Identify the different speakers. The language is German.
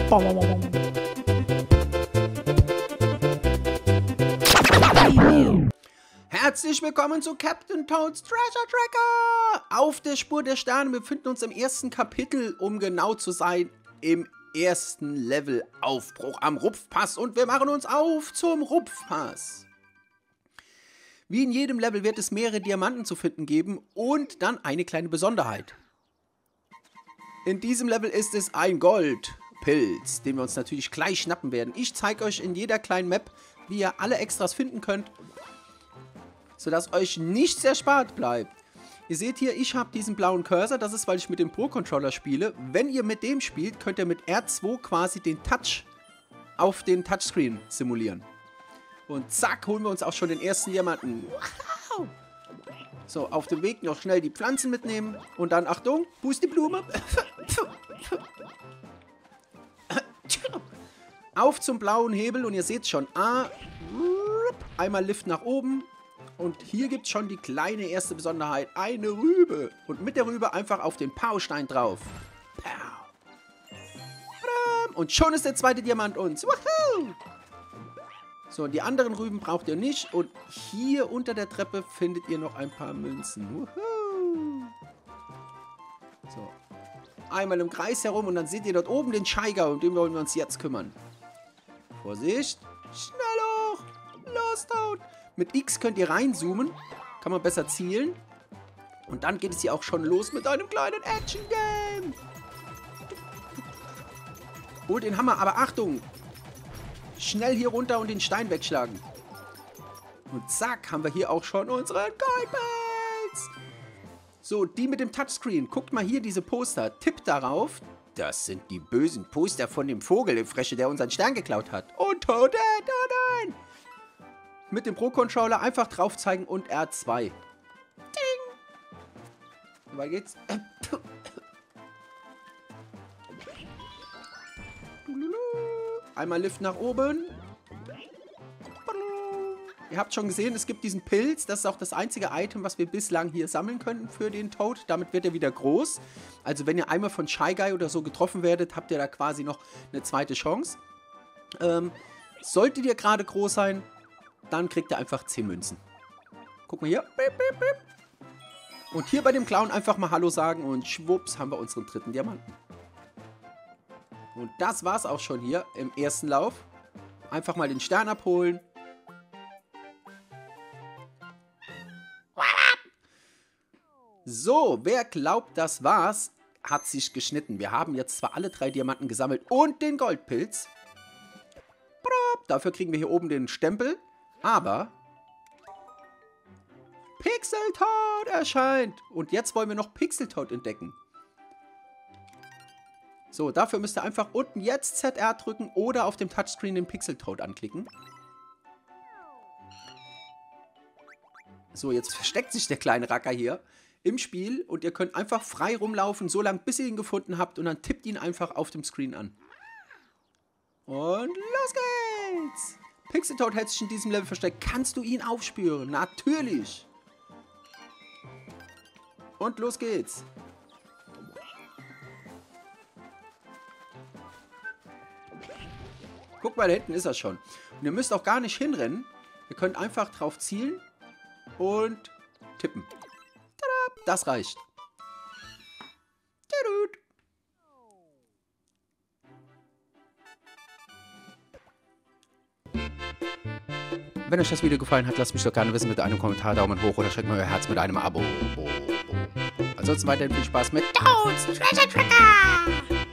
Speaker 1: Herzlich willkommen zu Captain Toads Treasure Tracker! Auf der Spur der Sterne. Wir befinden uns im ersten Kapitel, um genau zu sein, im ersten Level Aufbruch am Rupfpass. Und wir machen uns auf zum Rupfpass. Wie in jedem Level wird es mehrere Diamanten zu finden geben und dann eine kleine Besonderheit. In diesem Level ist es ein Goldpilz, den wir uns natürlich gleich schnappen werden. Ich zeige euch in jeder kleinen Map, wie ihr alle Extras finden könnt, sodass euch nichts erspart bleibt. Ihr seht hier, ich habe diesen blauen Cursor, das ist, weil ich mit dem Pro-Controller spiele. Wenn ihr mit dem spielt, könnt ihr mit R2 quasi den Touch auf den Touchscreen simulieren. Und zack, holen wir uns auch schon den ersten Diamanten. Wow. So, auf dem Weg noch schnell die Pflanzen mitnehmen. Und dann, Achtung, Boost die Blume. Auf zum blauen Hebel und ihr seht schon, einmal Lift nach oben. Und hier gibt es schon die kleine erste Besonderheit, eine Rübe. Und mit der Rübe einfach auf den Paustein drauf. Und schon ist der zweite Diamant uns. Woohoo! So, die anderen Rüben braucht ihr nicht. Und hier unter der Treppe findet ihr noch ein paar Münzen. Woohoo! So. Einmal im Kreis herum und dann seht ihr dort oben den Scheiger. Um den wollen wir uns jetzt kümmern. Vorsicht. Schnell hoch. Los, Toad. Mit X könnt ihr reinzoomen. Kann man besser zielen. Und dann geht es hier auch schon los mit einem kleinen Action-Game. Holt den Hammer, aber Achtung. Schnell hier runter und den Stein wegschlagen. Und zack, haben wir hier auch schon unseren Goldpilz. So, die mit dem Touchscreen. Guckt mal hier diese Poster. Tippt darauf. Das sind die bösen Poster von dem Vogel im Fresche, der unseren Stern geklaut hat. Und Toadette, oh nein! Mit dem Pro-Controller einfach drauf zeigen und R2. Ding! Weiter geht's. Einmal Lift nach oben. Ihr habt schon gesehen, es gibt diesen Pilz. Das ist auch das einzige Item, was wir bislang hier sammeln können für den Toad. Damit wird er wieder groß. Also wenn ihr einmal von Shy Guy oder so getroffen werdet, habt ihr da quasi noch eine zweite Chance. Solltet ihr gerade groß sein, dann kriegt ihr einfach 10 Münzen. Guck mal hier. Und hier bei dem Clown einfach mal Hallo sagen und schwupps haben wir unseren dritten Diamanten. Und das war's auch schon hier im ersten Lauf. Einfach mal den Stern abholen. So, wer glaubt, das war's, hat sich geschnitten. Wir haben jetzt zwar alle 3 Diamanten gesammelt und den Goldpilz. Dafür kriegen wir hier oben den Stempel. Aber Pixel Toad erscheint. Und jetzt wollen wir noch Pixel Toad entdecken. So, dafür müsst ihr einfach unten jetzt ZR drücken oder auf dem Touchscreen den Pixel Toad anklicken. So, jetzt versteckt sich der kleine Racker hier im Spiel. Und ihr könnt einfach frei rumlaufen, so lange bis ihr ihn gefunden habt. Und dann tippt ihn einfach auf dem Screen an. Und los geht's! Pixel Toad hält sich in diesem Level versteckt. Kannst du ihn aufspüren? Natürlich! Und los geht's! Guck mal, da hinten ist er schon. Und ihr müsst auch gar nicht hinrennen. Ihr könnt einfach drauf zielen und tippen. Tada, das reicht. Tadut. Wenn euch das Video gefallen hat, lasst mich doch gerne wissen mit einem Kommentar, Daumen hoch oder schickt mir euer Herz mit einem Abo. Ansonsten weiterhin viel Spaß mit Toads Treasure Tracker!